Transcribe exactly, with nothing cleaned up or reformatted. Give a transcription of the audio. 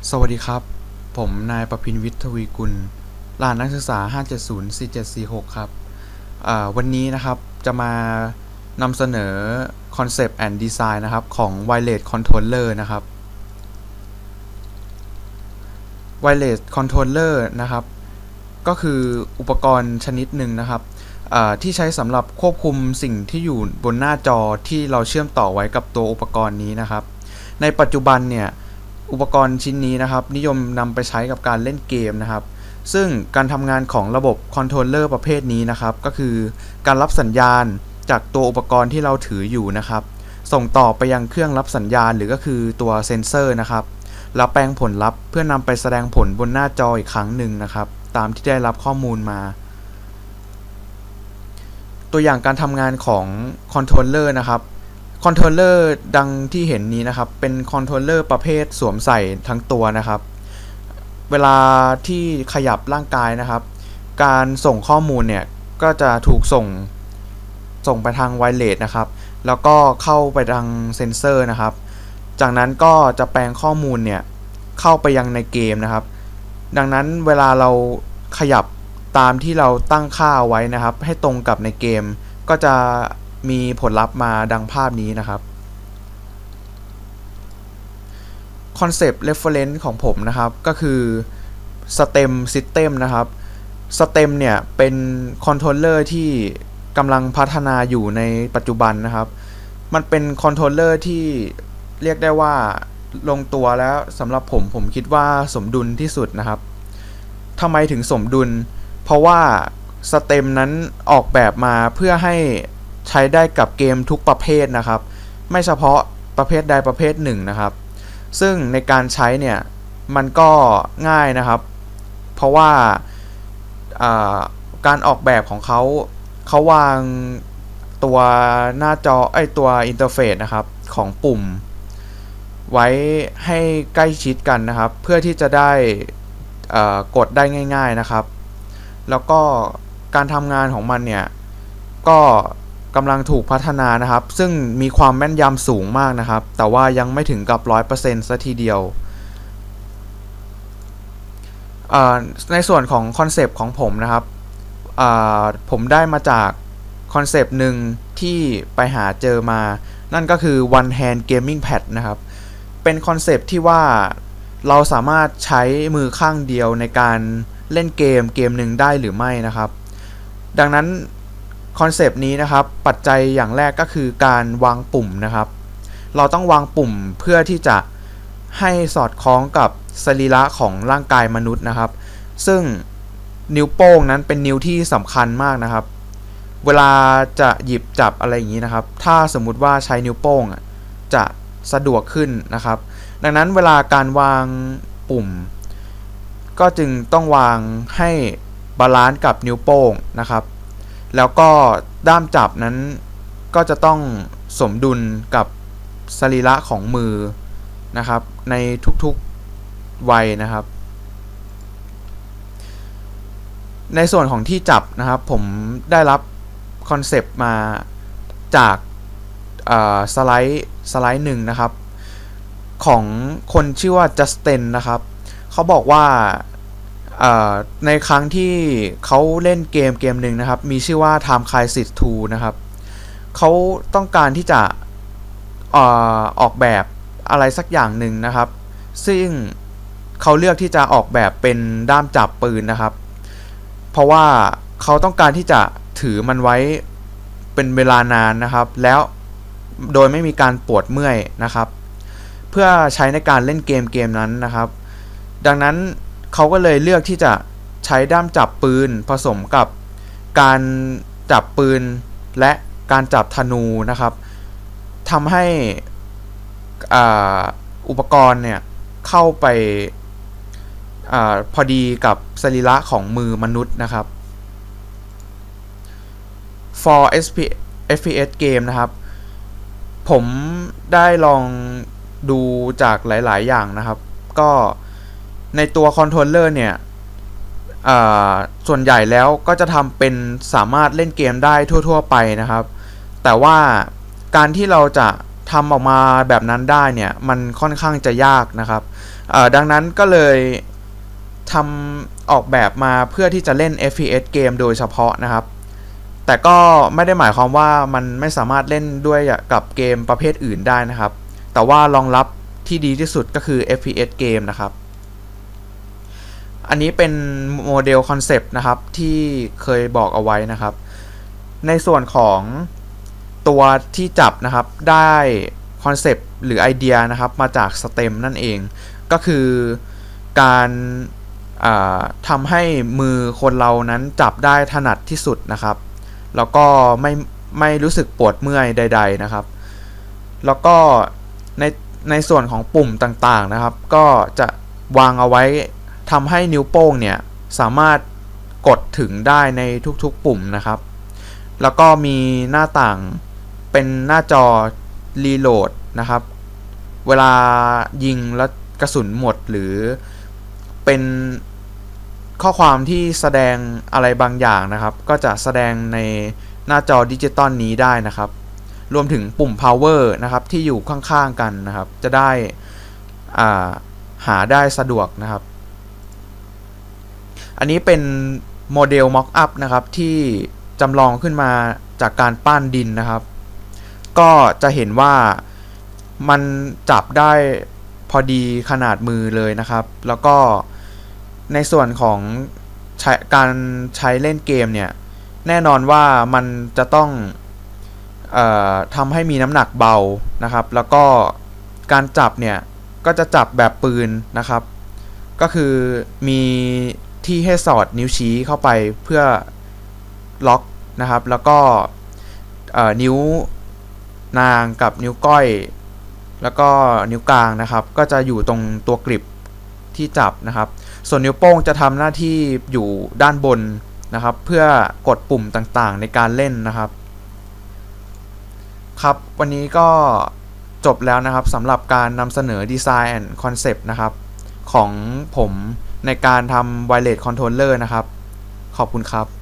สวัสดีครับผมนายประพินวิทย์ทวีกุลรหัสนักศึกษา ห้า เจ็ด ศูนย์ สี่ เจ็ด สี่ หก ครับวันนี้นะครับจะมานำเสนอ Concept and Design นะครับของ Wireless Controller นะครับ Wireless Controller นะครับก็คืออุปกรณ์ชนิดหนึ่งนะครับที่ใช้สำหรับควบคุมสิ่งที่อยู่บนหน้าจอที่เราเชื่อมต่อไว้กับตัวอุปกรณ์นี้นะครับในปัจจุบันเนี่ยอุปกรณ์ชิ้นนี้นะครับนิยมนำไปใช้กับการเล่นเกมนะครับซึ่งการทำงานของระบบคอนโทรลเลอร์ประเภทนี้นะครับก็คือการรับสัญญาณจากตัวอุปกรณ์ที่เราถืออยู่นะครับส่งต่อไปยังเครื่องรับสัญญาณหรือก็คือตัวเซนเซอร์นะครับแล้วแปลงผลลัพธ์เพื่อนำไปแสดงผลบนหน้าจออีกครั้งหนึ่งนะครับตามที่ได้รับข้อมูลมาตัวอย่างการทำงานของคอนโทรลเลอร์นะครับคอนโทรลเลอร์ดังที่เห็นนี้นะครับเป็นคอนโทรลเลอร์ประเภทสวมใส่ทั้งตัวนะครับเวลาที่ขยับร่างกายนะครับการส่งข้อมูลเนี่ยก็จะถูกส่งส่งไปทางไวเลสนะครับแล้วก็เข้าไปทางเซนเซอร์นะครับจากนั้นก็จะแปลงข้อมูลเนี่ยเข้าไปยังในเกมนะครับดังนั้นเวลาเราขยับตามที่เราตั้งค่าไว้นะครับให้ตรงกับในเกมก็จะมีผลลัพธ์มาดังภาพนี้นะครับ Concept Reference ของผมนะครับก็คือ Stem System นะครับ Stem เนี่ยเป็นคอนโทรลเลอร์ที่กำลังพัฒนาอยู่ในปัจจุบันนะครับมันเป็นคอนโทรลเลอร์ที่เรียกได้ว่าลงตัวแล้วสำหรับผมผมคิดว่าสมดุลที่สุดนะครับทำไมถึงสมดุลเพราะว่าสเต็มนั้นออกแบบมาเพื่อให้ใช้ได้กับเกมทุกประเภทนะครับไม่เฉพาะประเภทใดประเภทหนึ่งนะครับซึ่งในการใช้เนี่ยมันก็ง่ายนะครับเพราะว่าการออกแบบของเขาเขาวางตัวหน้าจอไอตัวอินเทอร์เฟซนะครับของปุ่มไว้ให้ใกล้ชิดกันนะครับเพื่อที่จะได้กดได้ง่ายๆนะครับแล้วก็การทำงานของมันเนี่ยก็กำลังถูกพัฒนานะครับซึ่งมีความแม่นยำสูงมากนะครับแต่ว่ายังไม่ถึงกับ ร้อยเปอร์เซ็นต์ ซะทีเดียวในส่วนของคอนเซปต์ของผมนะครับผมได้มาจากคอนเซปต์หนึ่งที่ไปหาเจอมานั่นก็คือ one hand gaming pad นะครับเป็นคอนเซปต์ที่ว่าเราสามารถใช้มือข้างเดียวในการเล่นเกมเกมหนึ่งได้หรือไม่นะครับดังนั้นคอนเซปต์นี้นะครับปัจจัยอย่างแรกก็คือการวางปุ่มนะครับเราต้องวางปุ่มเพื่อที่จะให้สอดคล้องกับสรีระของร่างกายมนุษย์นะครับซึ่งนิ้วโป้งนั้นเป็นนิ้วที่สำคัญมากนะครับเวลาจะหยิบจับอะไรอย่างนี้นะครับถ้าสมมุติว่าใช้นิ้วโป้งจะสะดวกขึ้นนะครับดังนั้นเวลาการวางปุ่มก็จึงต้องวางให้บาลานซ์กับนิ้วโป้งนะครับแล้วก็ด้ามจับนั้นก็จะต้องสมดุลกับสรีระของมือนะครับในทุกๆวัยนะครับในส่วนของที่จับนะครับผมได้รับคอนเซปต์มาจากสไลด์สไลด์หนึ่งนะครับของคนชื่อว่าจัสตินนะครับเขาบอกว่าในครั้งที่เขาเล่นเกมเกมหนึ่งนะครับมีชื่อว่า Time Crisis ทู นะครับเขาต้องการที่จะออกแบบอะไรสักอย่างหนึ่งนะครับซึ่งเขาเลือกที่จะออกแบบเป็นด้ามจับปืนนะครับเพราะว่าเขาต้องการที่จะถือมันไว้เป็นเวลานานนะครับแล้วโดยไม่มีการปวดเมื่อยนะครับเพื่อใช้ในการเล่นเกมเกมนั้นนะครับดังนั้นเขาก็เลยเลือกที่จะใช้ด้ามจับปืนผสมกับการจับปืนและการจับธนูนะครับทำให้อุปกรณ์เนี่ยเข้าไปอพอดีกับสรีระของมือมนุษย์นะครับ for เอฟ พี เอส Game นะครับผมได้ลองดูจากหลายๆอย่างนะครับก็ในตัวคอนโทรลเลอร์เนี่ยส่วนใหญ่แล้วก็จะทำเป็นสามารถเล่นเกมได้ทั่วๆไปนะครับแต่ว่าการที่เราจะทำออกมาแบบนั้นได้เนี่ยมันค่อนข้างจะยากนะครับดังนั้นก็เลยทำออกแบบมาเพื่อที่จะเล่น เอฟ พี เอส เกมโดยเฉพาะนะครับแต่ก็ไม่ได้หมายความว่ามันไม่สามารถเล่นด้วยกับเกมประเภทอื่นได้นะครับแต่ว่ารองรับที่ดีที่สุดก็คือ เอฟ พี เอส เกมนะครับอันนี้เป็นโมเดลคอนเซปต์นะครับที่เคยบอกเอาไว้นะครับในส่วนของตัวที่จับนะครับได้คอนเซปต์หรือไอเดียนะครับมาจาก สเต็ม นั่นเองก็คือการทำให้มือคนเรานั้นจับได้ถนัดที่สุดนะครับแล้วก็ไม่ไม่รู้สึกปวดเมื่อยใดๆนะครับแล้วก็ในในส่วนของปุ่มต่างๆนะครับก็จะวางเอาไว้ทำให้นิ้วโป้งเนี่ยสามารถกดถึงได้ในทุกๆปุ่มนะครับแล้วก็มีหน้าต่างเป็นหน้าจอรีโหลดนะครับเวลายิงแล้วกระสุนหมดหรือเป็นข้อความที่แสดงอะไรบางอย่างนะครับก็จะแสดงในหน้าจอดิจิตอลนี้ได้นะครับรวมถึงปุ่ม power นะครับที่อยู่ข้างๆกันนะครับจะได้อ่าหาได้สะดวกนะครับอันนี้เป็นโมเดล mock up นะครับที่จำลองขึ้นมาจากการปั้นดินนะครับก็จะเห็นว่ามันจับได้พอดีขนาดมือเลยนะครับแล้วก็ในส่วนของใช้การใช้เล่นเกมเนี่ยแน่นอนว่ามันจะต้องเอ่อทำให้มีน้ำหนักเบานะครับแล้วก็การจับเนี่ยก็จะจับแบบปืนนะครับก็คือมีที่ให้สอดนิ้วชี้เข้าไปเพื่อล็อกนะครับแล้วก็นิ้วนางกับนิ้วก้อยแล้วก็นิ้วกลางนะครับก็จะอยู่ตรงตัวกริปที่จับนะครับส่วนนิ้วโป้งจะทำหน้าที่อยู่ด้านบนนะครับเพื่อกดปุ่มต่างๆในการเล่นนะครับครับวันนี้ก็จบแล้วนะครับสำหรับการนำเสนอดีไซน์และคอนเซปต์นะครับของผมในการทำ Wireless Controller นะครับขอบคุณครับ